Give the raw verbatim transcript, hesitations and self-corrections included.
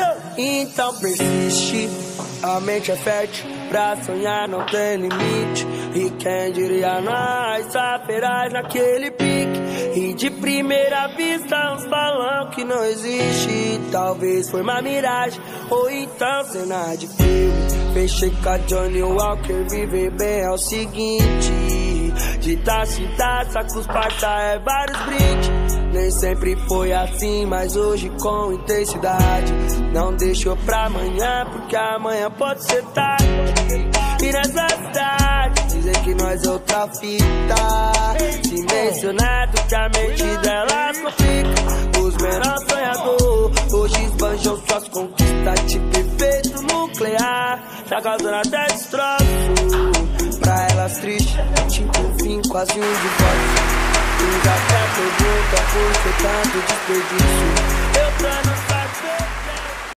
Então persiste, a mente é fértil, pra sonhar não tem limite. E quem diria nós, saberás naquele pique. E de primeira vista uns falam que não existe. Talvez foi uma miragem, ou então cena de filme. Fechei com a Johnny Walker, viver bem é o seguinte: de taça em taça, com os parça é vários brindes. Nem sempre foi assim, mas hoje com intensidade. Não deixou pra amanhã, porque amanhã pode ser tarde. E nessa cidade, dizem que nós é outra fita. Se mencionado que a mente delas complica. Os menores sonhadores hoje esbanjam suas conquistas. Tipo efeito nuclear, já causando até destroço. Pra elas triste, tipo um fim, quase um divórcio. E já até pergunta por que tanto desperdício. Eu tô no